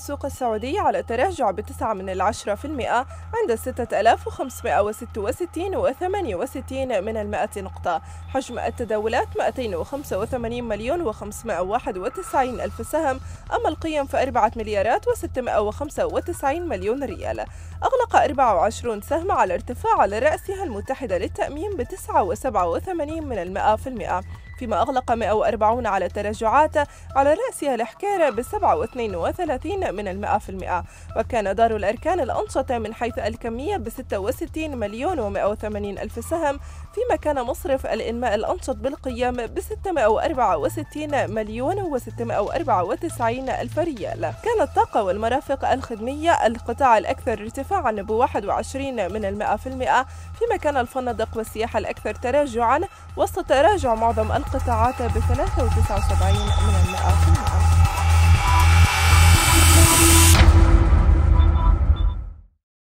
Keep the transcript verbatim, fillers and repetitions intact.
السوق السعودي على تراجع بتسعة من العشرة في المئة عند ستة آلاف وخمسمائة وستة وستين وثمانية وستين من المائة نقطة. حجم التداولات مئتين وخمسة وثمانين مليون وخمسمائة وواحد وتسعين ألف سهم، أما القيم فأربعة مليارات وستمائة وخمسة وتسعين مليون ريال. أغلق أربعة وعشرين سهم على ارتفاع على رأسها المتحدة للتأمين بتسعة وسبعة وثمانين من المائة في المئة، فيما أغلق مئة وأربعين على تراجعات على رأسها الحكير بسبعة واثنين وثلاثين من المائة في المئة. وكان دار الأركان الأنشط من حيث الكمية بستة وستين مليون ومائة وثمانين ألف سهم، فيما كان مصرف الإنماء الأنشط بالقيام بستمائة وأربعة وستين مليون وستمائة وأربعة وتسعين ألف ريال. كانت الطاقة والمرافق الخدمية القطاع الأكثر ارتفاعا بواحد وعشرين من المائة في المئة، فيما كان الفنادق والسياحة الأكثر تراجعا، وسط تراجع معظم القطاعات بثلاثة وتسعة وسبعين من المائة في المئة.